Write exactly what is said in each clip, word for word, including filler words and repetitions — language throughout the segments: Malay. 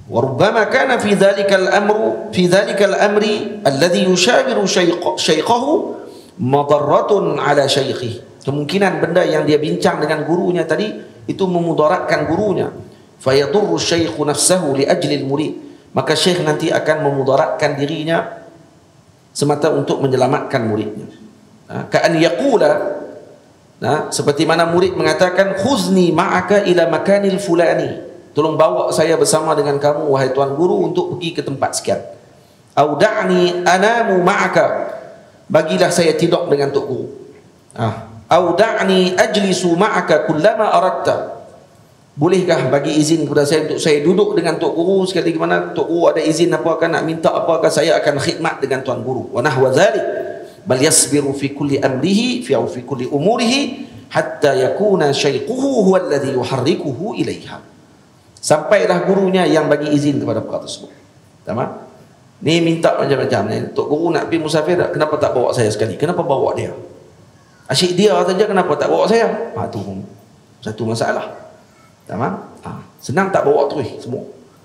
Wa rubbama kana fi dhalikal amru fi dhalikal amri alladhi yushawiru shaykhahu madarratun ala shaykhihi. Kemungkinan benda yang dia bincang dengan gurunya tadi itu memudaratkan gurunya. Fayadurru syaykhu nafsahu li ajli al-murid. Maka syekh nanti akan memudaratkan dirinya semata untuk menyelamatkan muridnya. Ha, ka'an yaqula, nah, seperti mana murid mengatakan, khuzni ma'aka ila makanil fulani, tolong bawa saya bersama dengan kamu wahai tuan guru untuk pergi ke tempat sekian. Au da'ni anamu ma'aka, bagilah saya tidur dengan tok guru. Ah, au da'ni ajlisu ma'aka kullama aradta, bolehkah bagi izin kepada saya untuk saya duduk dengan tok guru sekali di mana tok guru ada izin apa akan nak minta apakah saya akan khidmat dengan tuan guru. Wa nahwa zalik, bal yasbiru fi kulli amrihi fi fi kulli umurihi hatta yakuna shaykhuhu huwa alladhi yuharrikuhu ilaiha. Sampailah gurunya yang bagi izin kepada perkara tersebut. Tamam? Ni minta macam-macam ni. Tok guru nak pergi musafir, kenapa tak bawa saya sekali? Kenapa bawa dia? Asyik dia saja, kenapa tak bawa saya? Ha, tu satu masalah. Tamam? Ha, senang tak bawa terus semua.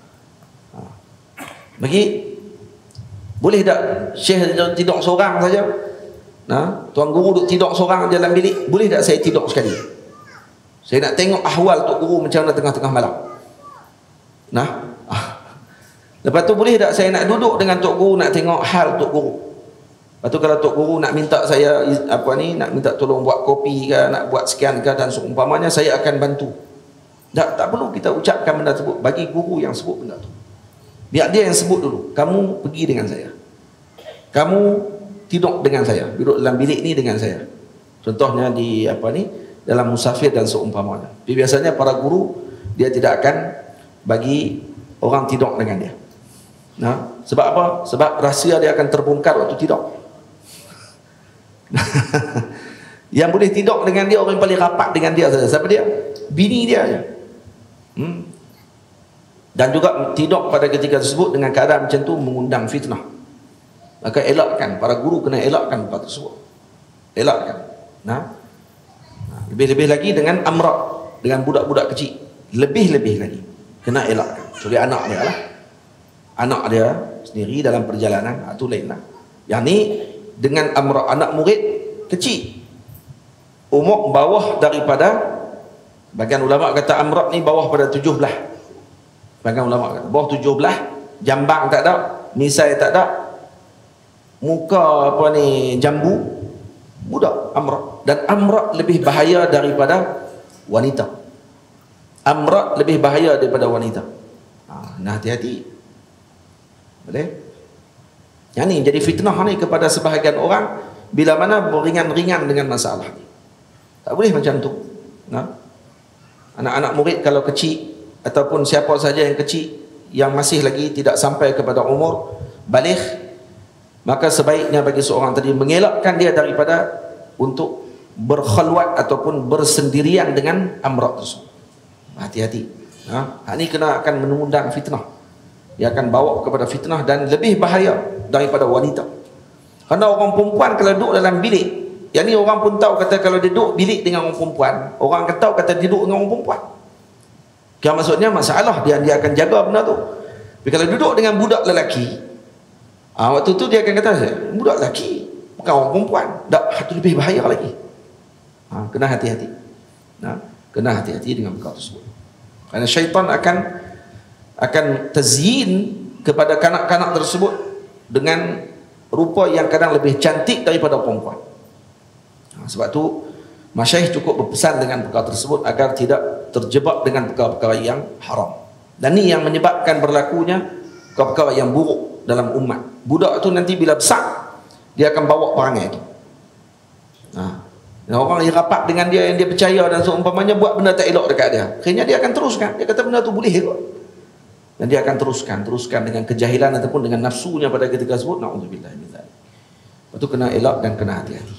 Ha. Bagi boleh tak syekh tidur seorang saja? Nah, tuan guru duduk tidur seorang dalam bilik, boleh tak saya tidur sekali? Saya nak tengok ahwal tok guru macam mana tengah-tengah malam. Nah, ah. Lepas tu boleh tak saya nak duduk dengan tok guru nak tengok hal tok guru? Lepas tu kalau tok guru nak minta saya apa ni, nak minta tolong buat kopi ke, nak buat sekian ke dan seumpamanya, saya akan bantu. Tak, tak perlu kita ucapkan benda tersebut, bagi guru yang sebut benda tu. Biar dia yang sebut dulu, kamu pergi dengan saya, kamu tidur dengan saya, duduk dalam bilik ni dengan saya. Contohnya di apa ni, dalam musafir dan seumpamanya. Tapi biasanya para guru dia tidak akan bagi orang tidur dengan dia. Nah, sebab apa? Sebab rahsia dia akan terbongkar waktu tidur. Yang boleh tidur dengan dia orang yang paling rapat dengan dia saja. Siapa dia? Bini dia aja. Hmm. Dan juga tidur pada ketika tersebut dengan keadaan macam tu mengundang fitnah. Maka elakkan, para guru kena elakkan perkara tersebut. Elakkan. Nah, lebih-lebih lagi dengan amrak, dengan budak-budak kecil, lebih-lebih lagi kena elakkan. Kecuali anak dia lah, anak dia sendiri dalam perjalanan, itu lain lah. Yang ni dengan amrak, anak murid kecil, umur bawah daripada, bagian ulama kata amrak ni bawah pada tujuh belah. Bagian ulama kata bawah tujuh belah, jambang tak ada, misai tak ada, muka apa ni jambu, budak amrak. Dan amrak lebih bahaya daripada wanita. Amrak lebih bahaya daripada wanita. Ha, nah, hati-hati. Boleh? Yang ni jadi fitnah ni kepada sebahagian orang bila mana beringan-ringan dengan masalah ni. Tak boleh macam tu. Nah, anak-anak murid kalau kecil ataupun siapa saja yang kecil yang masih lagi tidak sampai kepada umur baligh, maka sebaiknya bagi seorang tadi mengelakkan dia daripada untuk berkhalwat ataupun bersendirian dengan amrak tersebut. Hati-hati. Ha, ini kena akan mengundang fitnah. Dia akan bawa kepada fitnah dan lebih bahaya daripada wanita. Karena orang perempuan kalau duduk dalam bilik, yang ni orang pun tahu kata kalau dia duduk bilik dengan orang perempuan, orang akan tahu kata dia duduk dengan orang perempuan. Yang maksudnya masalah dia dia akan jaga benda tu. Tapi kalau duduk dengan budak lelaki, ah, waktu tu dia akan kata, budak lelaki bukan orang perempuan, dah itu lebih bahaya lagi. Ha, kena hati-hati. Nah, kena hati-hati dengan perkara tersebut. Kerana syaitan akan akan tazyin kepada kanak-kanak tersebut dengan rupa yang kadang lebih cantik daripada perempuan. Ha, sebab tu masyaikh cukup berpesan dengan perkara tersebut agar tidak terjebak dengan perkara-perkara yang haram. Dan ni yang menyebabkan berlakunya perkara-perkara yang buruk dalam umat. Budak tu nanti bila besar, dia akan bawa perangai tu. Nah, orang yang rapat dengan dia, yang dia percaya dan seumpamanya buat benda tak elok dekat dia, akhirnya dia akan teruskan. Dia kata benda tu boleh kot. Dan dia akan teruskan, teruskan dengan kejahilan ataupun dengan nafsunya pada ketika tersebut. Na'udzubillah min dzalik. Lepas tu kena elak dan kena hati-hati.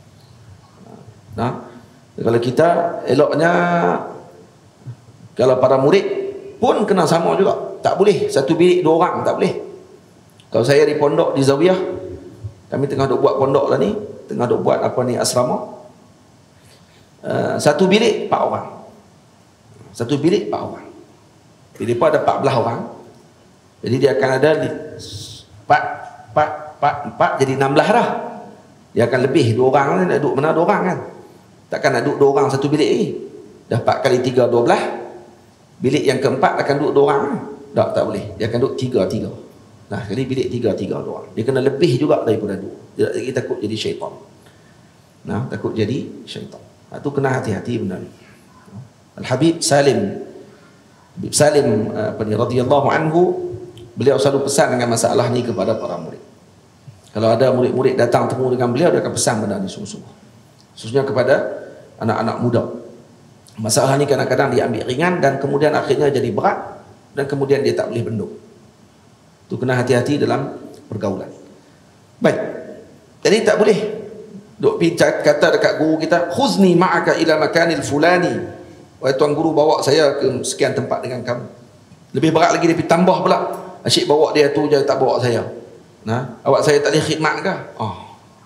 Nah, kalau kita eloknya, kalau para murid pun kena sama juga. Tak boleh satu bilik dua orang, tak boleh. Kalau saya di pondok di Zawiyah, kami tengah duk buat pondok lah ni, tengah duk buat apa ni asrama. Uh, satu bilik empat orang. Satu bilik empat orang. Jadi depan ada empat belas orang. Jadi dia akan ada empat, empat, empat, empat jadi enam belas dah. Dia akan lebih dua orang, nak duduk mana dua orang kan. Takkan nak duduk dua orang satu bilik ni. Dah empat kali tiga, dua belas. Bilik yang keempat akan duduk dua orang. Tak, tak boleh. Dia akan duduk tiga, tiga. Nah, jadi bilik tiga, tiga, dua orang. Dia kena lebih juga daripada dua. Dia, dia takut jadi syaitan. Nah, takut jadi syaitan. Itu kena hati-hati benda ni. Al-Habib Salim Habib Salim apa ni radhiyallahu anhu, beliau selalu pesan dengan masalah ni kepada para murid. Kalau ada murid-murid datang temu dengan beliau, dia akan pesan benda ni sungguh-sungguh. Khususnya kepada anak-anak muda. Masalah ni kadang-kadang diambil ringan dan kemudian akhirnya jadi berat dan kemudian dia tak boleh bendung. Itu kena hati-hati dalam pergaulan. Baik. Jadi tak boleh duk pergi kata dekat guru kita, khuzni ma'aka ila makanil fulani. Wahai tuan guru, bawa saya ke sekian tempat dengan kamu. Lebih berat lagi dia pergi tambah pula. Asyik bawa dia tu je, tak bawa saya. Nah, awak saya tak boleh khidmat ke? Oh.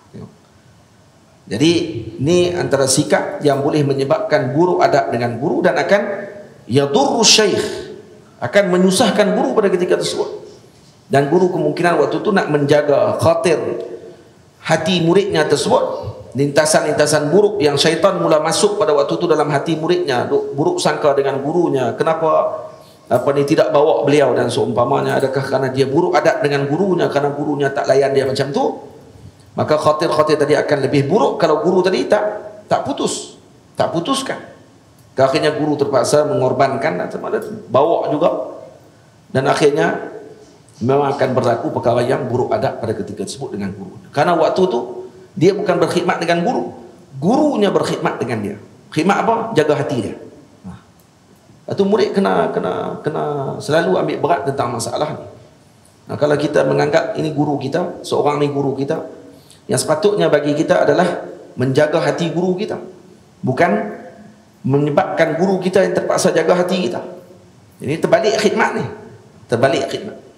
Jadi ni antara sikap yang boleh menyebabkan buruk adab dengan guru dan akan yadurru syekh, akan menyusahkan guru pada ketika tersebut. Dan guru kemungkinan waktu tu nak menjaga khatir hati muridnya tersebut, lintasan-lintasan buruk yang syaitan mula masuk pada waktu itu dalam hati muridnya, buruk sangka dengan gurunya, kenapa apa ni tidak bawa beliau dan seumpamanya, adakah kerana dia buruk adab dengan gurunya, kerana gurunya tak layan dia macam tu, maka khatir-khatir tadi akan lebih buruk kalau guru tadi tak tak putus, tak putuskan. Akhirnya guru terpaksa mengorbankan dan bawa juga, dan akhirnya memang akan berlaku perkara yang buruk adab pada ketika tersebut dengan guru. Karena waktu tu dia bukan berkhidmat dengan guru, gurunya berkhidmat dengan dia. Khidmat apa? Jaga hati dia. Nah, itu murid kena kena kena selalu ambil berat tentang masalah ni. Nah, kalau kita menganggap ini guru kita, seorang ni guru kita, yang sepatutnya bagi kita adalah menjaga hati guru kita, bukan menyebabkan guru kita yang terpaksa jaga hati kita. Ini terbalik khidmat ni, terbalik khidmat.